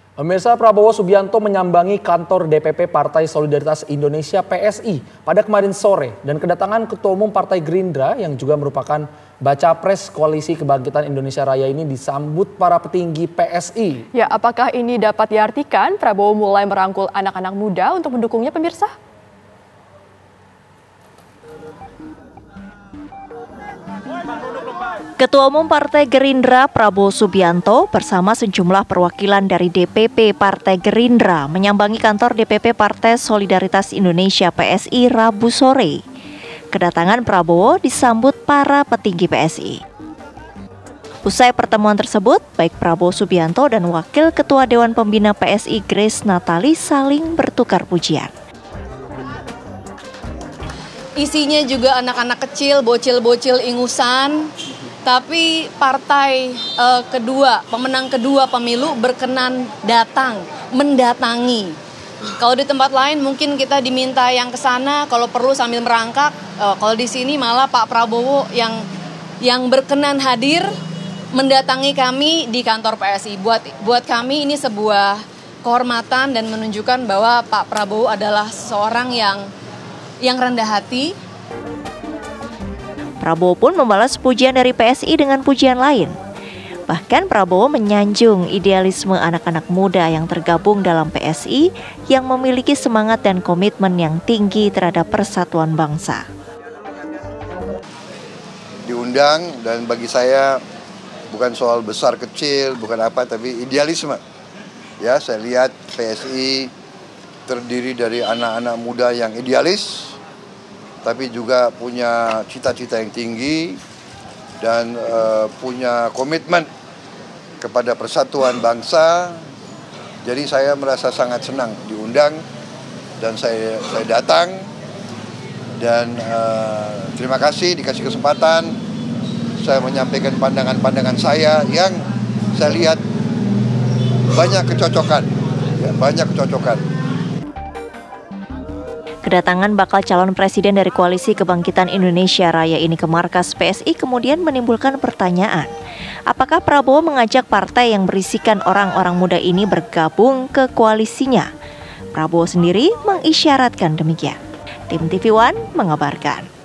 Pemirsa, Prabowo Subianto menyambangi kantor DPP Partai Solidaritas Indonesia (PSI) pada kemarin sore dan kedatangan Ketua Umum Partai Gerindra yang juga merupakan baca pres Koalisi Kebangkitan Indonesia Raya ini disambut para petinggi PSI. Ya, apakah ini dapat diartikan Prabowo mulai merangkul anak-anak muda untuk mendukungnya, pemirsa? Ketua Umum Partai Gerindra Prabowo Subianto bersama sejumlah perwakilan dari DPP Partai Gerindra menyambangi kantor DPP Partai Solidaritas Indonesia (PSI) Rabu sore. Kedatangan Prabowo disambut para petinggi PSI. Usai pertemuan tersebut, baik Prabowo Subianto dan Wakil Ketua Dewan Pembina PSI Grace Natali saling bertukar pujian. Isinya juga anak-anak kecil, bocil-bocil ingusan. Tapi partai pemenang kedua pemilu berkenan mendatangi. Kalau di tempat lain mungkin kita diminta yang ke sana, kalau perlu sambil merangkak. Kalau di sini malah Pak Prabowo yang berkenan hadir mendatangi kami di kantor PSI. Buat kami ini sebuah kehormatan dan menunjukkan bahwa Pak Prabowo adalah seorang yang rendah hati. Prabowo pun membalas pujian dari PSI dengan pujian lain. Bahkan Prabowo menyanjung idealisme anak-anak muda yang tergabung dalam PSI yang memiliki semangat dan komitmen yang tinggi terhadap persatuan bangsa. Diundang, dan bagi saya bukan soal besar kecil, bukan apa, tapi idealisme. Ya, saya lihat PSI terdiri dari anak-anak muda yang idealis, tapi juga punya cita-cita yang tinggi dan punya komitmen kepada persatuan bangsa. Jadi saya merasa sangat senang diundang dan saya datang, dan terima kasih dikasih kesempatan saya menyampaikan pandangan-pandangan saya yang saya lihat banyak kecocokan. Kedatangan bakal calon presiden dari Koalisi Kebangkitan Indonesia Raya ini ke markas PSI kemudian menimbulkan pertanyaan. Apakah Prabowo mengajak partai yang berisikan orang-orang muda ini bergabung ke koalisinya? Prabowo sendiri mengisyaratkan demikian. Tim TV One mengabarkan.